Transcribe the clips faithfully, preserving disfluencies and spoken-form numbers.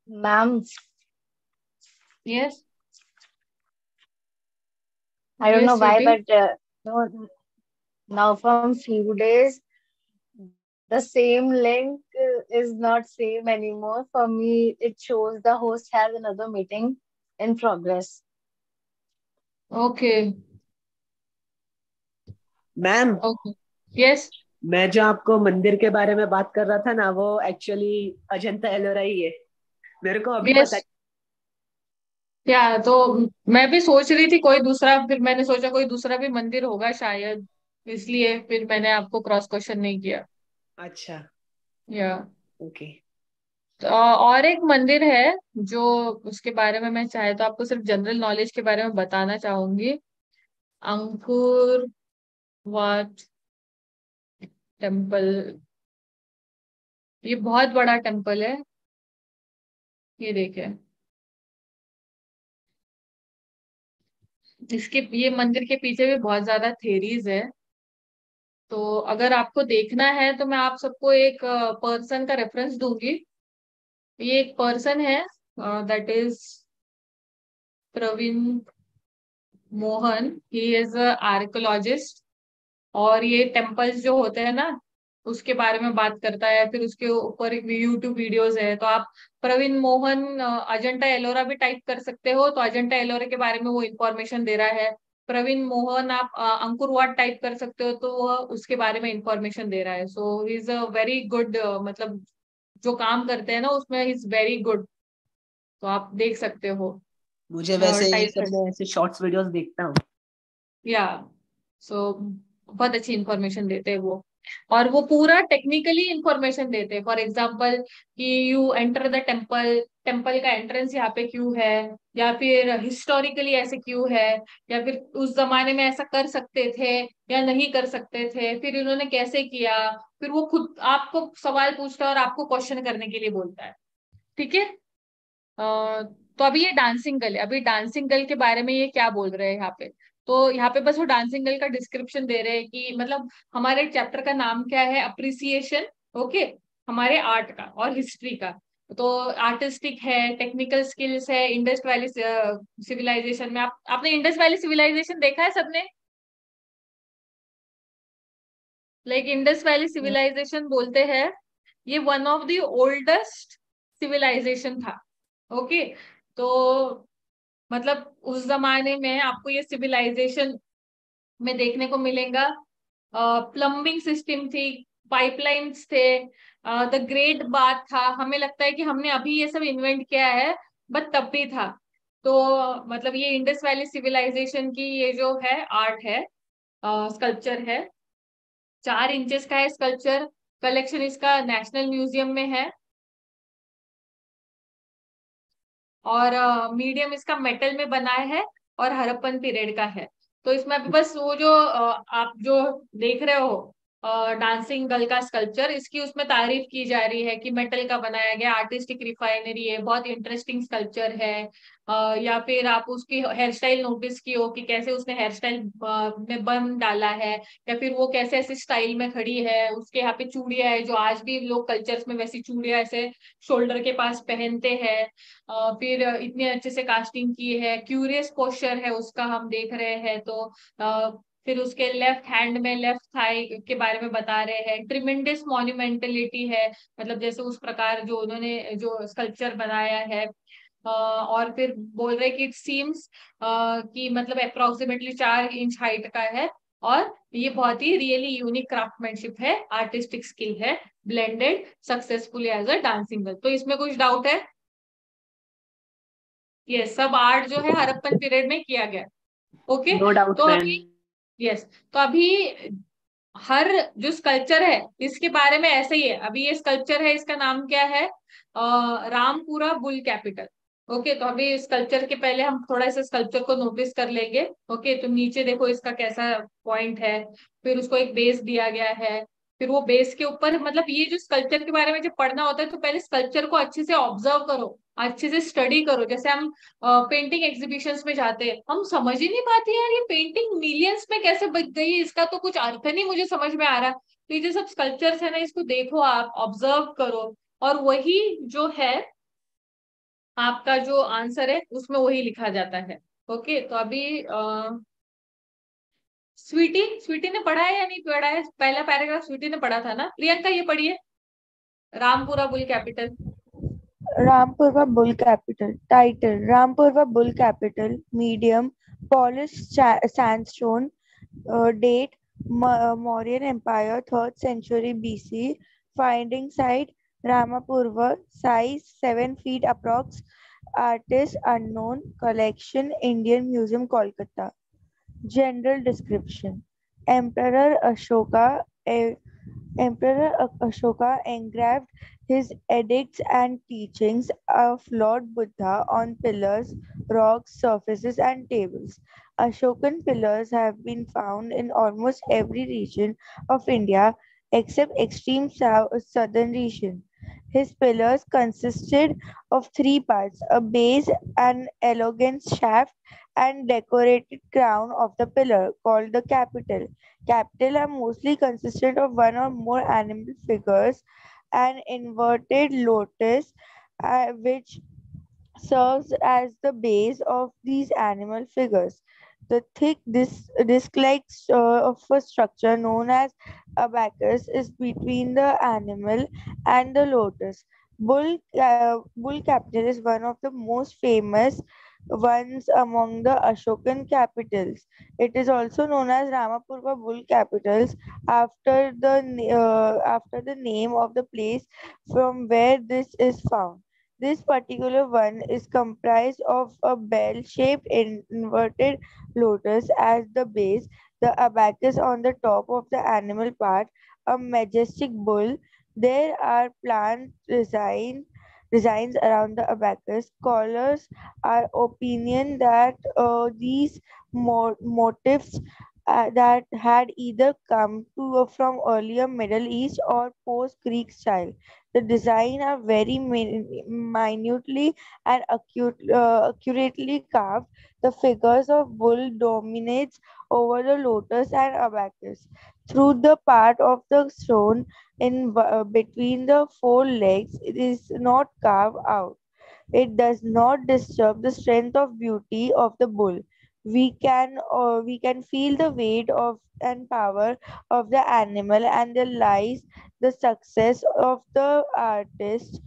Ma'am, Yes. I don't know Yes, why, sweetie. but uh, no, now from few days, the same link uh, is not same anymore. For me, it shows the host has another meeting in progress. Okay. Ma'am, Okay. Yes. मैं जो आपको मंदिर के बारे में बात कर रहा था ना, वो एक्चुअली अजंता एलोरा ही है। मेरे को अभी पता। Yes. क्या तो मैं भी सोच रही थी कोई दूसरा, फिर मैंने सोचा कोई दूसरा भी मंदिर होगा शायद, इसलिए फिर मैंने आपको क्रॉस क्वेश्चन नहीं किया। अच्छा। या ओके। तो और एक मंदिर है जो, उसके बारे में मैं चाहे तो आपको सिर्फ जनरल नॉलेज के बारे में बताना चाहूंगी। अंकुर वाट टेम्पल, ये बहुत बड़ा टेम्पल है। ये देखे, इसके ये मंदिर के पीछे भी बहुत ज्यादा थेरीज है। तो अगर आपको देखना है तो मैं आप सबको एक पर्सन का रेफरेंस दूंगी। ये एक पर्सन है, that is Praveen Mohan. He is a archaeologist. और ये टेम्पल्स जो होते हैं ना, उसके बारे में बात करता है। फिर उसके ऊपर एक यूट्यूब वीडियोस है, तो आप प्रवीण मोहन अ, अजंता एलोरा भी टाइप कर सकते हो, तो अजंता एलोरा के बारे में वो इंफॉर्मेशन दे रहा है। प्रवीण मोहन आप अ, अंकुर वाट टाइप कर सकते हो, तो वह उसके बारे में इंफॉर्मेशन दे रहा है। So he is a very good, मतलब जो काम करते हैं ना उसमें ही इज वेरी गुड। तो आप देख सकते हो, मुझे वैसे ये टाइप सब, कर। मैं ऐसे शॉर्ट्स वीडियोस देखता हूँ। या सो बहुत अच्छी इंफॉर्मेशन देते हैं वो। और वो पूरा टेक्निकली इंफॉर्मेशन देते हैं। फॉर एग्जांपल कि you enter the temple, temple का एंट्रेंस यहाँ पे क्यों है, या फिर हिस्टोरिकली ऐसे क्यों है, या फिर उस जमाने में ऐसा कर सकते थे या नहीं कर सकते थे, फिर इन्होंने कैसे किया। फिर वो खुद आपको सवाल पूछता है और आपको क्वेश्चन करने के लिए बोलता है। ठीक है। अ, तो अभी ये डांसिंग गर्ल है, अभी डांसिंग गर्ल के बारे में ये क्या बोल रहे हैं यहाँ पे। तो यहाँ पे बस वो डांसिंग गर्ल का डिस्क्रिप्शन दे रहे हैं कि मतलब हमारे चैप्टर का नाम क्या है, अप्रिसिएशन। ओके, हमारे आर्ट का और हिस्ट्री का। तो आर्टिस्टिक है, टेक्निकल स्किल्स है, इंडस वैली सिविलाइजेशन में आप आपने इंडस वैली सिविलाइजेशन देखा है सबने। लाइक इंडस वैली सिविलाइजेशन बोलते हैं, ये one of the oldest civilisation था। ओके। तो मतलब उस जमाने में आपको ये सिविलाइजेशन में देखने को मिलेगा। प्लम्बिंग सिस्टम थी, पाइपलाइंस थे, द ग्रेट बाथ था। हमें लगता है कि हमने अभी ये सब इन्वेंट किया है, बट तब भी था। तो मतलब ये इंडस वैली सिविलाइजेशन की ये जो है आर्ट है, स्कल्पचर है। चार इंचेस का है स्कल्पचर। कलेक्शन इसका नेशनल म्यूजियम में है। और मीडियम इसका मेटल में बना है, और हड़प्पन पीरियड का है। तो इसमें अभी बस वो जो अ, आप जो देख रहे हो डांसिंग गर्ल का स्कल्पचर, इसकी उसमें तारीफ की जा रही है कि मेटल का बनाया गया, आर्टिस्टिक रिफाइनरी है, बहुत इंटरेस्टिंग स्कल्पचर है। अ, या फिर आप उसकी हेयर स्टाइल नोटिस की हो कि कैसे उसने हेयर स्टाइल में बन डाला है, या फिर वो कैसे ऐसे स्टाइल में खड़ी है। उसके यहाँ पे चूड़ियां है, जो आज भी लोग कल्चर्स में वैसी चूड़ियां ऐसे शोल्डर के पास पहनते हैं। अ, फिर इतने अच्छे से कास्टिंग की है, क्यूरियस पोस्चर है उसका हम देख रहे हैं। तो अ, फिर उसके लेफ्ट हैंड में लेफ्ट थाई के बारे में बता रहे हैं। ट्रिमेंडस मॉन्यूमेंटलिटी है, मतलब जैसे उस प्रकार जो उन्होंने जो स्कल्पचर बनाया है। अ, और फिर बोल रहे कि इट सीम्स कि मतलब अप्रोक्सीमेटली चार इंच हाइट का है। और ये बहुत ही रियली यूनिक क्राफ्टमैनशिप है, आर्टिस्टिक स्किल है, blended successfully as a dancing girl. तो इसमें कुछ डाउट है। ये सब आर्ट जो है हड़प्पन पीरियड में किया गया। ओके। नो डाउट तो मैम। अभी, यस, तो अभी हर जो स्कल्पचर है इसके बारे में ऐसे ही है। अभी ये स्कल्पचर है, इसका नाम क्या है, uh, Rampura bull capital. Okay, तो अभी स्कल्पचर के पहले हम थोड़ा सा स्कल्पचर को नोटिस कर लेंगे। ओके, तो नीचे देखो इसका कैसा पॉइंट है। फिर उसको एक बेस दिया गया है। फिर वो बेस के ऊपर, मतलब ये जो स्कल्पचर के बारे में जब पढ़ना होता है तो पहले स्कल्पचर को अच्छे से ऑब्जर्व करो, अच्छे से स्टडी करो। जैसे हम पेंटिंग एग्जीबिशंस में जाते हैं, हम समझ ही नहीं पाते यार ये पेंटिंग मिलियंस में कैसे बिक गई, इसका तो कुछ अर्थ नहीं मुझे समझ में आ रहा। तो ये जो सब स्कल्पचर्स है ना, इसको देखो, आप ऑब्जर्व करो। और वही जो है आपका जो आंसर है उसमें वही लिखा जाता है। ओके, तो अभी आ, स्वीटी स्वीटी ने पढ़ा है या नहीं पढ़ा है? पहला पैराग्राफ स्वीटी ने पढ़ा था ना? प्रियंका ये पढ़िए, Rampura bull capital. Rampurva Bull Capital. Title: Rampurva Bull Capital. Medium: polished sa- sandstone. Uh, date: Ma- Mauryan Empire, third century B C. Finding site: Ramapurva. Size: seven feet approx. Artist unknown. Collection: Indian Museum, Kolkata. General description: Emperor Ashoka eh, Emperor Ashoka engraved his edicts and teachings of Lord Buddha on pillars, rocks, surfaces, and tables. Ashokan pillars have been found in almost every region of India except extreme south, southern region. His pillars consisted of three parts: a base, an elegant shaft, and decorated crown of the pillar, called the capital. Capital are mostly consistent of one or more animal figures. An inverted lotus, uh, which serves as the base of these animal figures. The thick dis- disc-like uh, of a structure known as abacus is between the animal and the lotus. Bull, uh, bull capital is one of the most famous ones among the Ashokan capitals. It is also known as Ramapurva Bull Capitals after the na- uh, after the name of the place from where this is found. This particular one is comprised of a bell-shaped inverted lotus as the base, the abacus on the top of the animal part, a majestic bull. There are plant design, designs around the abacus. Scholars are opinion that uh, these mo- motifs uh, that had either come to from earlier Middle East or post-Greek style. The design are very min- minutely and acute, uh, accurately carved. The figures of bull dominates over the lotus and abacus. Through the part of the stone in uh, between the four legs, it is not carved out. It does not disturb the strength of beauty of the bull. We can uh, we can feel the weight of and power of the animal, and there lies the success of the artist.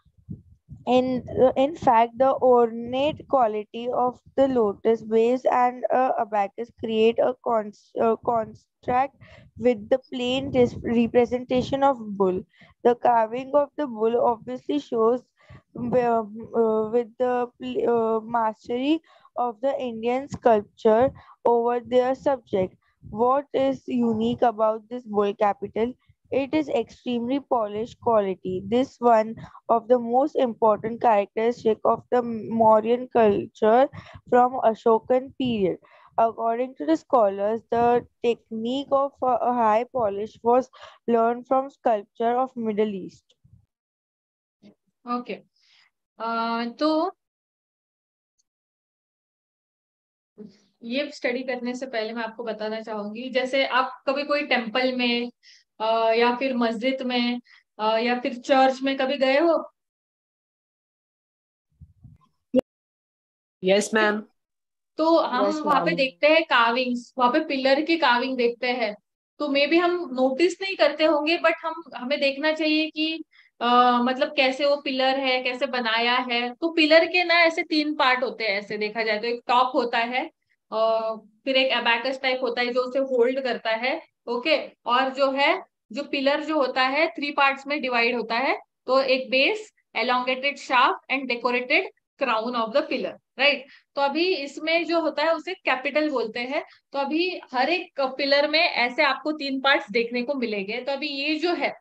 In, in fact, the ornate quality of the lotus base and uh, abacus create a cons- uh, contrast with the plain dis- representation of bull. The carving of the bull obviously shows uh, uh, with the pl- uh, mastery of the Indian sculpture over their subject. What is unique about this bull capital? It is extremely polished quality. This one of the most important characteristic of the Mauryan culture from Ashokan period. According to the scholars, the technique of a a high polish was learned from sculpture of Middle East. Okay, तो ये study करने से पहले मैं आपको बताना चाहूंगी, जैसे आप कभी कोई टेम्पल में अ, या फिर मस्जिद में अ, या फिर चर्च में कभी गए हो? Yes ma'am. तो हम Yes, वहां पे ma'am. देखते हैं काविंग्स, वहां पे पिलर की काविंग देखते हैं। तो मे भी हम नोटिस नहीं करते होंगे, बट हम हमें देखना चाहिए कि आ, मतलब कैसे वो पिलर है, कैसे बनाया है। तो पिलर के ना ऐसे तीन पार्ट होते हैं, ऐसे देखा जाए तो एक टॉप होता है, और फिर एक एबैकस टाइप होता है जो उसे होल्ड करता है। ओके, और जो है जो पिलर जो होता है थ्री पार्ट्स में डिवाइड होता है। तो एक base, elongated shaft and decorated crown of the pillar, right. तो अभी इसमें जो होता है उसे कैपिटल बोलते हैं। तो अभी हर एक पिलर में ऐसे आपको तीन पार्ट्स देखने को मिलेंगे। तो अभी ये जो है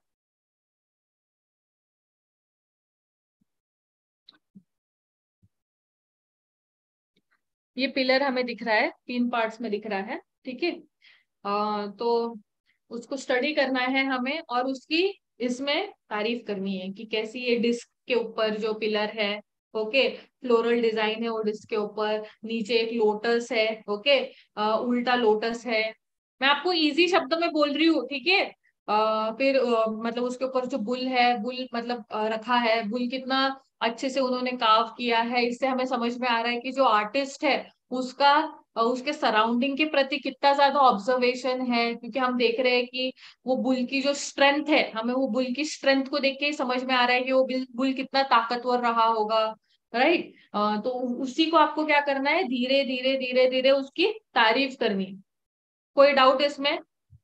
ये पिलर हमें दिख रहा है, तीन पार्ट्स में दिख रहा है, ठीक है। अ, तो उसको स्टडी करना है हमें, और उसकी इसमें तारीफ करनी है कि कैसी ये डिस्क के ऊपर जो पिलर है, ओके, फ्लोरल डिजाइन है वो डिस्क के ऊपर, नीचे एक लोटस है, ओके, उल्टा लोटस है। मैं आपको इजी शब्दों में बोल रही हूँ, ठीक है। आ, फिर आ, मतलब उसके ऊपर जो बुल है, बुल मतलब आ, रखा है, बुल कितना अच्छे से उन्होंने कार्व किया है। इससे हमें समझ में आ रहा है कि जो आर्टिस्ट है उसका अ, उसके सराउंडिंग के प्रति कितना ज्यादा ऑब्जर्वेशन है, क्योंकि हम देख रहे हैं कि वो बुल की जो स्ट्रेंथ है, हमें वो बुल की स्ट्रेंथ को देख के ही समझ में आ रहा है कि वो बुल बुल कितना ताकतवर रहा होगा। राइट। तो उसी को आपको क्या करना है, धीरे धीरे धीरे धीरे उसकी तारीफ करनी है। कोई डाउट इसमें?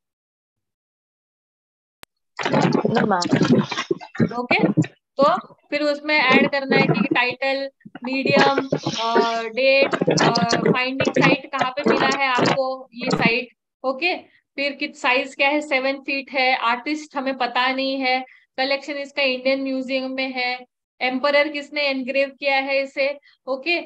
No, ma'am. ओके। तो फिर उसमें ऐड करना है कि title, medium, date, finding site कहाँ पे मिला है आपको, ये साइट। ओके। फिर किस साइज क्या है, सेवन फीट है, आर्टिस्ट हमें पता नहीं है, कलेक्शन इसका इंडियन म्यूजियम में है, एम्परर किसने एनग्रेव किया है इसे, ओके,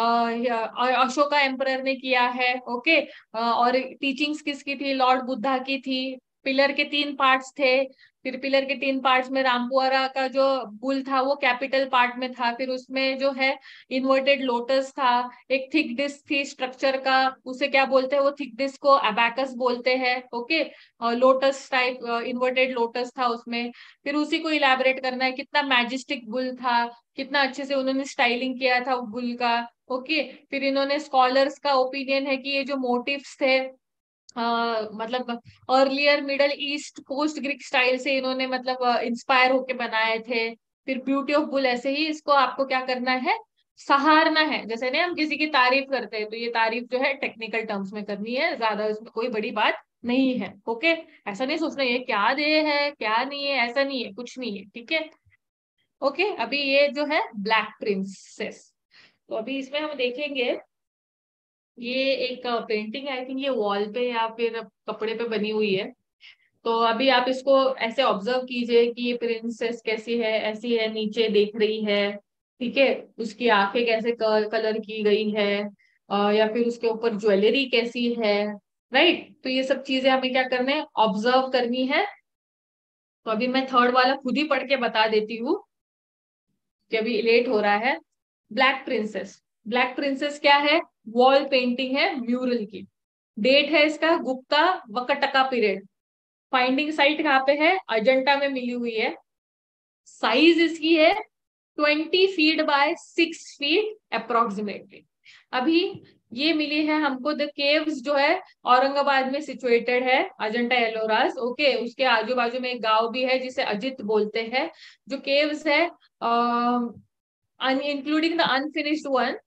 अशोका एम्परर ने किया है। ओके। और टीचिंग्स किसकी थी, लॉर्ड बुद्धा की थी। पिलर के तीन पार्ट्स थे, फिर पिलर के तीन पार्ट्स में रामपुरा का जो बुल था वो कैपिटल पार्ट में था, फिर उसमें जो है इन्वर्टेड लोटस था, एक थिक डिस्क थी स्ट्रक्चर का, उसे क्या बोलते हैं, वो थिक डिस्क को अबैकस बोलते हैं। Okay. Lotus type inverted lotus था उसमें। फिर उसी को इलैबोरेट करना है, कितना मैजेस्टिक बुल था, कितना अच्छे से उन्होंने स्टाइलिंग किया था बुल का। ओके। फिर इन्होंने स्कॉलर्स का ओपिनियन है कि ये जो मोटिव्स थे, Uh, मतलब earlier Middle East post Greek style से इन्होंने मतलब इंस्पायर होके बनाए थे। फिर ब्यूटी ऑफ बुल ऐसे ही इसको आपको क्या करना है, सहारना है। जैसे नहीं हम किसी की तारीफ करते हैं, तो ये तारीफ जो है टेक्निकल टर्म्स में करनी है, ज्यादा इसमें कोई बड़ी बात नहीं है। ओके। ऐसा नहीं सोचना ये क्या दे है क्या नहीं है, ऐसा नहीं है, कुछ नहीं है। ठीक है। ओके। अभी ये जो है ब्लैक प्रिंसेस, तो अभी इसमें हम देखेंगे, ये एक पेंटिंग आई थिंक ये वॉल पे या फिर कपड़े पे बनी हुई है। तो अभी आप इसको ऐसे ऑब्जर्व कीजिए कि ये प्रिंसेस कैसी है, ऐसी है, नीचे देख रही है। ठीक है। उसकी आंखें कैसे कलर की गई है, अ, या फिर उसके ऊपर ज्वेलरी कैसी है। राइट। तो ये सब चीजें हमें क्या करना है, ऑब्जर्व करनी है। तो अभी मैं थर्ड वाला खुद ही पढ़ के बता देती हूँ कि अभी लेट हो रहा है। ब्लैक प्रिंसेस, ब्लैक प्रिंसेस क्या है, वॉल पेंटिंग है म्यूरल की। डेट है इसका Gupta Vakataka period. Finding site कहाँ पे है, अजंता में मिली हुई है। साइज इसकी है twenty feet by six feet approximately. अभी ये मिली है हमको, द केव्स जो है औरंगाबाद में सिचुएटेड है, अजंता एलोरास। ओके। उसके आजू बाजू में एक गांव भी है जिसे अजित बोलते हैं। जो केव्स है, including the unfinished one,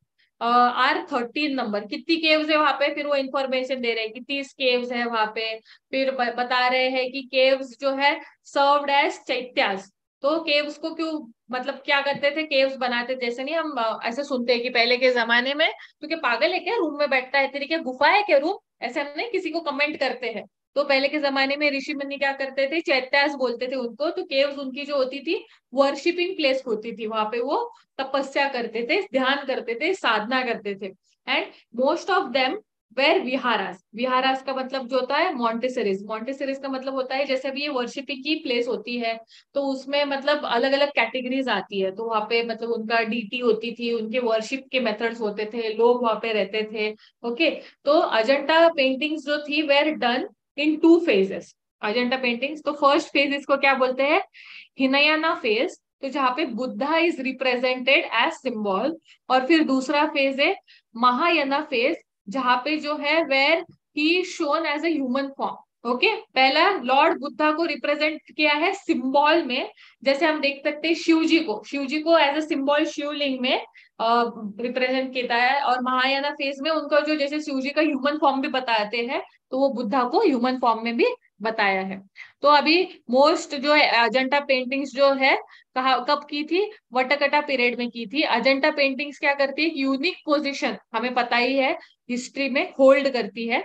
are thirteen number. कितनी केव्स है वहां पे, फिर वो इंफॉर्मेशन दे रहे हैं कि तीस केव्स है वहां पे। फिर बता रहे हैं कि केव्स जो है सर्व्ड एज चैत्यास। तो केव्स को क्यों, मतलब क्या करते थे, केव्स बनाते, जैसे नहीं हम अ, ऐसे सुनते हैं कि पहले के जमाने में, क्योंकि पागल है क्या रूम में बैठता है, तेरी क्या गुफा है क्या रूम, ऐसे हम नहीं किसी को कमेंट करते हैं। तो पहले के जमाने में ऋषि मुनि क्या करते थे, चैत्यास बोलते थे उनको। तो केव्स उनकी जो होती थी वर्शिपिंग प्लेस होती थी, वहां पे वो तपस्या करते थे, ध्यान करते थे, साधना करते थे। And most of them were viharas. Viharas का मतलब जो होता है मॉन्टेसरीज। मॉन्टेसरीज का मतलब होता है जैसे अभी ये वर्शिपिंग की प्लेस होती है, तो उसमें मतलब अलग अलग कैटेगरीज आती है। तो वहां पे मतलब उनका डीटी होती थी, उनके वर्शिप के मेथड्स होते थे, लोग वहां पे रहते थे। ओके। तो अजंता पेंटिंग्स जो थी were done in two phases. Ajanta paintings, तो फर्स्ट फेज इसको क्या बोलते हैं, हिनयाना फेज, तो जहाँ पे Buddha is represented as symbol. और फिर दूसरा फेज है महायाना फेज, जहाँ पे जो है were he shown as a human form. Okay. पहला लॉर्ड बुद्धा को रिप्रेजेंट किया है सिंबल में, जैसे हम देख सकते हैं शिव जी को, शिव जी को एज ए सिंबल शिवलिंग में रिप्रेजेंट किया है। और महायाना फेज में उनको जो जैसे शिव जी का ह्यूमन फॉर्म भी बताते हैं, तो वो बुद्धा को ह्यूमन फॉर्म में भी बताया है। तो अभी मोस्ट जो है अजंता पेंटिंग्स जो है कहा कब की थी, वटकटा पीरियड में की थी। अजंता पेंटिंग्स क्या करती है, यूनिक पोजीशन हमें पता ही है हिस्ट्री में होल्ड करती है।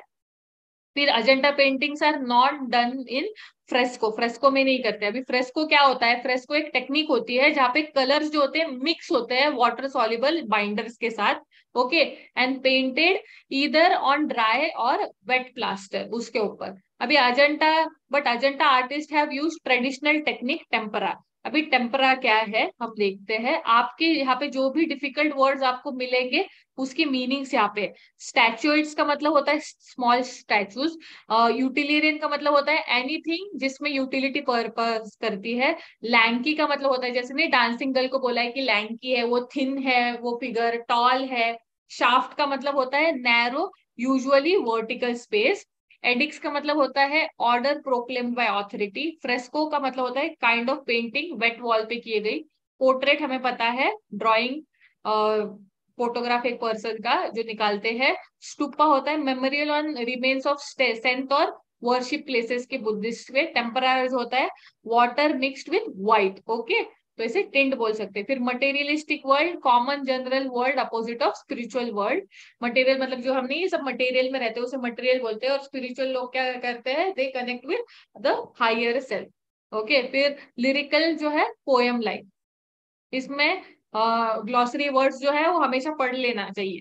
फिर Ajanta paintings are not done in fresco, fresco में नहीं करते। अभी फ्रेस्को क्या होता है, फ्रेस्को एक टेक्निक होती है जहाँ पे कलर्स जो होते हैं मिक्स होते हैं वाटर सॉल्युबल बाइंडर्स के साथ। Okay. And painted either on dry और वेट प्लास्टर उसके ऊपर। अभी Ajanta, but Ajanta artist have used traditional technique tempera. अभी टेम्परा क्या है हम देखते हैं, आपके यहाँ पे जो भी डिफिकल्ट वर्ड्स आपको मिलेंगे उसकी मीनिंग्स यहाँ पे। स्टैचुएट्स का मतलब होता है स्मॉल स्टैचूज। यूटिलिरियन का मतलब होता है एनीथिंग जिसमें यूटिलिटी पर्पस करती है। लैंकी का मतलब होता है, जैसे नहीं डांसिंग गर्ल को बोला है कि लैंकी है, वो थिन है वो फिगर, टॉल है। शाफ्ट का मतलब होता है narrow, usually vertical space. Edicts का मतलब होता है order proclaimed by authority. Fresco का मतलब होता है kind of painting wet wall पे किए गई। पोर्ट्रेट हमें पता है ड्राइंग, फोटोग्राफ एक पर्सन का जो निकालते हैं। स्टूपा होता है memorial on remains of saint और वर्शिप प्लेसेस के बुद्धिस्ट में। टेम्पररी होता है water mixed with white. Okay, तो इसे टिंट बोल सकते हैं। फिर materialistic world, common general world, opposite of spiritual world. Material मतलब जो हम नहीं ये सब मटेरियल में रहते हैं उसे मटेरियल बोलते हैं, और स्पिरिचुअल लोग क्या करते हैं, they connect with the higher self. Okay, फिर लिरिकल जो है पोएम लाइक, इसमें ग्लॉसरी वर्ड्स जो है वो हमेशा पढ़ लेना चाहिए।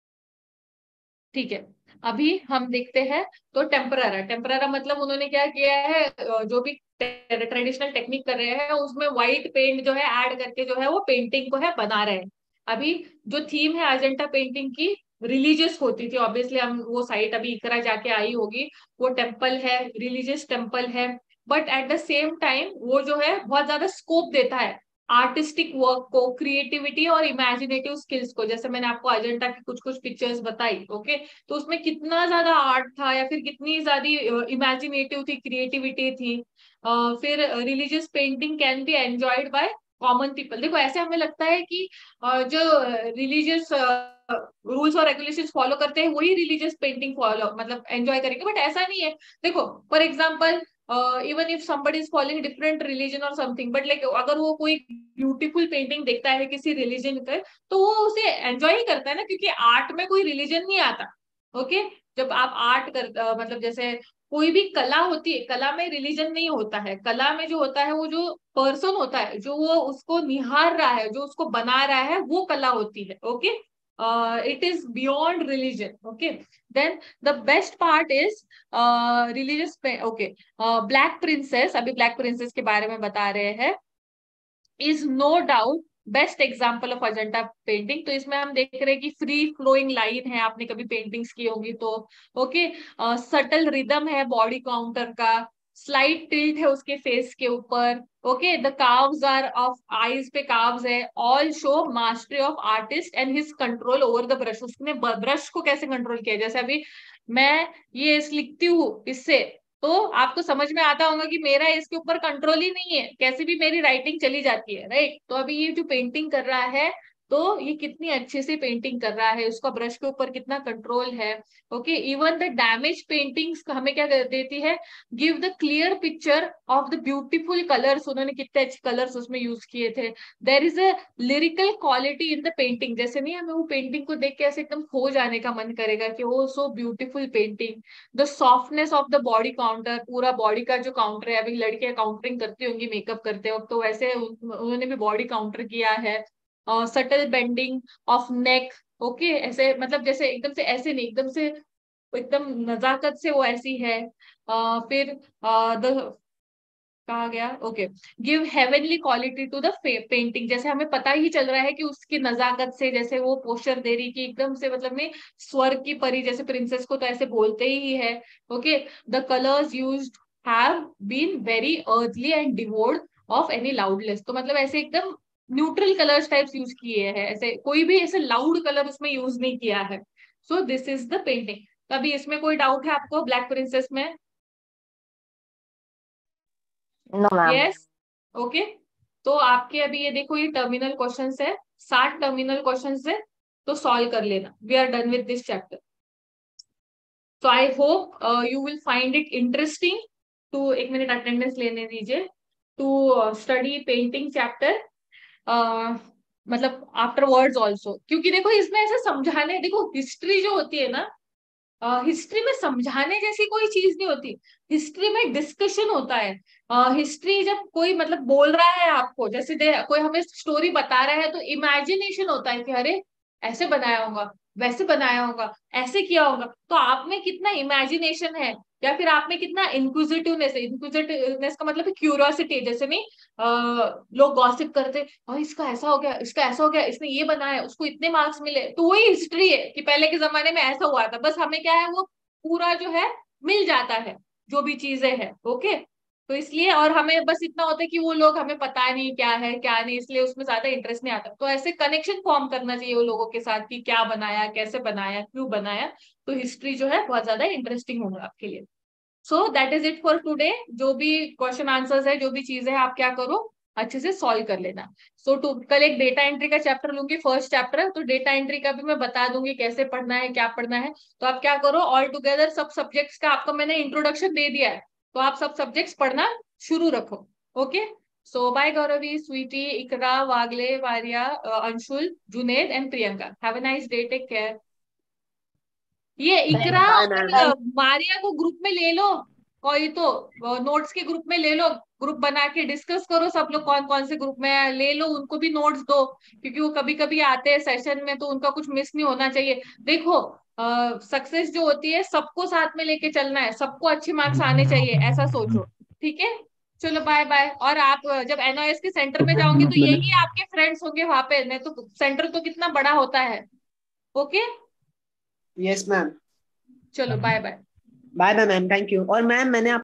ठीक है, अभी हम देखते हैं तो टेम्परारा। टेम्परारा मतलब उन्होंने क्या किया है, जो भी ट्रेडिशनल टेक्निक कर रहे हैं उसमें व्हाइट पेंट जो है ऐड करके जो है वो पेंटिंग को है बना रहे हैं। अभी जो थीम है अजंता पेंटिंग की रिलीजियस होती थी, ऑब्वियसली हम वो साइट अभी इकरा जाके आई होगी, वो टेम्पल है, रिलीजियस टेम्पल है। But at the same time वो जो है बहुत ज्यादा स्कोप देता है आर्टिस्टिक वर्क को, क्रिएटिविटी और इमेजिनेटिव स्किल्स को। जैसे मैंने आपको अजंता की कुछ कुछ पिक्चर्स बताई, ओके, तो उसमें कितना ज्यादा आर्ट था या फिर कितनी ज्यादा इमेजिनेटिव थी, क्रिएटिविटी थी। uh, फिर religious painting can be enjoyed by common people. देखो ऐसे हमें लगता है कि uh, जो रिलीजियस रूल्स और रेगुलेशंस फॉलो करते हैं वही रिलीजियस पेंटिंग फॉलो मतलब एंजॉय करेंगे, बट ऐसा नहीं है। देखो for example even if somebody is following different religion और समथिंग, बट लाइक अगर वो कोई ब्यूटीफुल पेंटिंग देखता है किसी रिलीजन का तो वो उसे एंजॉय ही करता है ना, क्योंकि आर्ट में कोई रिलीजन नहीं आता। ओके, जब आप आर्ट कर uh, मतलब जैसे कोई भी कला होती है, कला में रिलीजन नहीं होता है। कला में जो होता है वो जो पर्सन होता है, जो वो उसको निहार रहा है, जो उसको बना रहा है, वो कला होती है। Okay, it is beyond religion. Okay, then the best part is religious. Okay, black princess, अभी ब्लैक प्रिंसेस के बारे में बता रहे हैं, is no doubt best example of Ajanta painting. तो इसमें हम देख रहे हैं कि फ्री फ्लोइंग लाइन है, आपने कभी पेंटिंग्स की होंगी तो। ओके, सटल रिदम है बॉडी काउंटर का, स्लाइट टिल्ट है उसके फेस के ऊपर। Okay, the curves are of eyes पे काव्स है, all show mastery of artist and his control over the brush. उसने ब्रश को कैसे कंट्रोल किया, जैसे अभी मैं ये लिखती हूँ इससे, तो आपको समझ में आता होगा कि मेरा इसके ऊपर कंट्रोल ही नहीं है, कैसे भी मेरी राइटिंग चली जाती है, राइट। तो अभी ये जो पेंटिंग कर रहा है तो ये कितनी अच्छे से पेंटिंग कर रहा है, उसका ब्रश के ऊपर कितना कंट्रोल है। Okay, even the damage paintings हमें क्या देती है, give the clear picture of the beautiful colours. उन्होंने कितने अच्छे कलर्स उसमें यूज किए थे। There is a lyrical quality in the painting, जैसे नहीं हमें वो पेंटिंग को देख के ऐसे एकदम खो जाने का मन करेगा कि वो so beautiful painting. The softness of the body contour, पूरा बॉडी का जो काउंटर है, अभी लड़कियां काउंटरिंग करती होंगी मेकअप करते वक्त, तो वैसे उन्होंने भी बॉडी काउंटर किया है। Subtle bending of neck, okay, ऐसे मतलब जैसे एकदम से ऐसे नहीं, एकदम से एकदम नजाकत से वो ऐसी है। uh, फिर द कहा गया, okay, give heavenly quality to the painting, जैसे हमें पता ही चल रहा है कि उसकी नजाकत से, जैसे वो पोस्चर दे रही कि एकदम से मतलब में स्वर्ग की परी, जैसे प्रिंसेस को तो ऐसे बोलते ही है। Okay, the colours used have been very earthly and डिवोर्ड ऑफ एनी लाउडनेस, तो मतलब ऐसे एकदम न्यूट्रल कलर्स टाइप्स यूज किए हैं, ऐसे कोई भी ऐसे लाउड कलर उसमें यूज नहीं किया है। So this is the painting. अभी इसमें कोई डाउट है आपको ब्लैक प्रिंसेस में? No ma'am. यस, ओके, तो आपके अभी ये देखो ये टर्मिनल क्वेश्चंस है, साठ टर्मिनल क्वेश्चंस है, तो सॉल्व कर लेना। We are done with this chapter. So I hope you will find it interesting to, एक मिनट अटेंडेंस लेने दीजिए, टू स्टडी पेंटिंग चैप्टर, मतलब आफ्टर वर्ड्स ऑल्सो, क्योंकि देखो इसमें ऐसे समझाने, देखो हिस्ट्री जो होती है ना, हिस्ट्री uh, में समझाने जैसी कोई चीज नहीं होती, हिस्ट्री में डिस्कशन होता है। हिस्ट्री uh, जब कोई मतलब बोल रहा है आपको, जैसे दे, कोई हमें स्टोरी बता रहा है, तो इमेजिनेशन होता है कि अरे ऐसे बनाया होगा, वैसे बनाया होगा, ऐसे किया होगा, तो आप में कितना इमेजिनेशन है, या फिर आप में कितना इंक्विजिटिवनेस है। इंक्विजिटिवनेस का मतलब क्यूरियोसिटी, जैसे नहीं अ, लोग गॉसिप करते और इसका ऐसा हो गया, इसका ऐसा हो गया, इसने ये बनाया, उसको इतने मार्क्स मिले, तो वही हिस्ट्री है कि पहले के जमाने में ऐसा हुआ था। बस हमें क्या है, वो पूरा जो है मिल जाता है, जो भी चीजें हैं। ओके, तो इसलिए, और हमें बस इतना होता है कि वो लोग, हमें पता नहीं क्या है क्या नहीं, इसलिए उसमें ज्यादा इंटरेस्ट नहीं आता। तो ऐसे कनेक्शन फॉर्म करना चाहिए वो लोगों के साथ कि क्या बनाया, कैसे बनाया, क्यों बनाया, तो हिस्ट्री जो है बहुत ज्यादा इंटरेस्टिंग होगा आपके लिए। So that is it for today. जो भी क्वेश्चन आंसर्स है, जो भी चीजें हैं, आप क्या करो, अच्छे से सॉल्व कर लेना। सो so, टू कल एक डेटा एंट्री का चैप्टर लूंगी, फर्स्ट चैप्टर है, तो डेटा एंट्री का भी मैं बता दूंगी कैसे पढ़ना है, क्या पढ़ना है। तो आप क्या करो, ऑल टुगेदर सब सब्जेक्ट्स का आपको मैंने इंट्रोडक्शन दे दिया है, तो आप सब सब्जेक्ट्स पढ़ना शुरू रखो। Okay, so bye Gauravi, Sweety, Iqra, Wagle, Waria, Anshul, Junaid and Priyanka. Have a nice day, take care. ये इकरा बाय और मैम। मारिया को ग्रुप में ले लो, कोई तो नोट्स के ग्रुप में ले लो, ग्रुप बना के डिस्कस करो सब लोग, कौन कौन से ग्रुप में है, ले लो, उनको भी नोट्स दो, क्योंकि वो कभी कभी आते हैं सेशन में, तो उनका कुछ मिस नहीं होना चाहिए। देखो, सक्सेस जो होती है सबको साथ में लेके चलना है, सबको अच्छे मार्क्स आने चाहिए, ऐसा सोचो। ठीक है, चलो बाय बाय। और आप अ, जब एनओएस के सेंटर में जाओगे तो यही आपके फ्रेंड्स होंगे वहां पे, नहीं तो सेंटर तो कितना बड़ा होता है। Okay, yes ma'am. चलो bye bye. Bye bye ma'am, thank you. और मैम मैंने